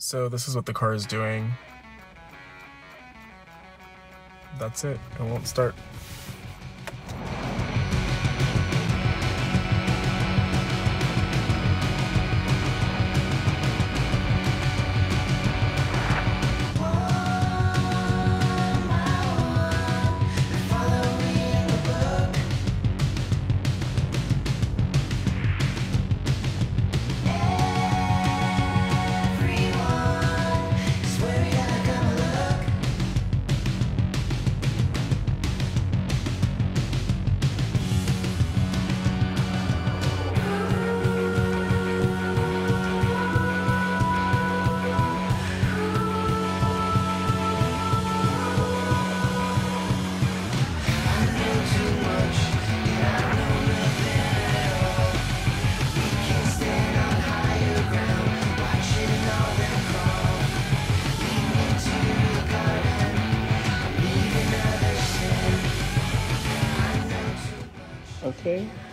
So this is what the car is doing. That's it. It won't start. Okay.